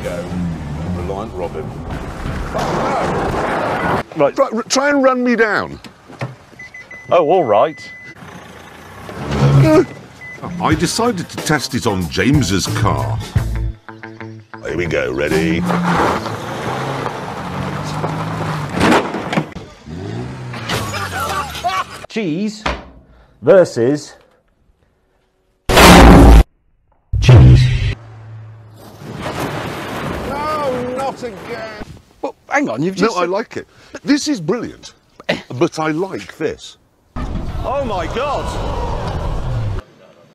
go. Reliant Robin. Right. Try and run me down. Oh, all right. I decided to test it on James's car. Here we go, ready? Cheese versus cheese. No, not again. Well, hang on, you've just... No, I like it. This is brilliant, but I like this. Oh my God!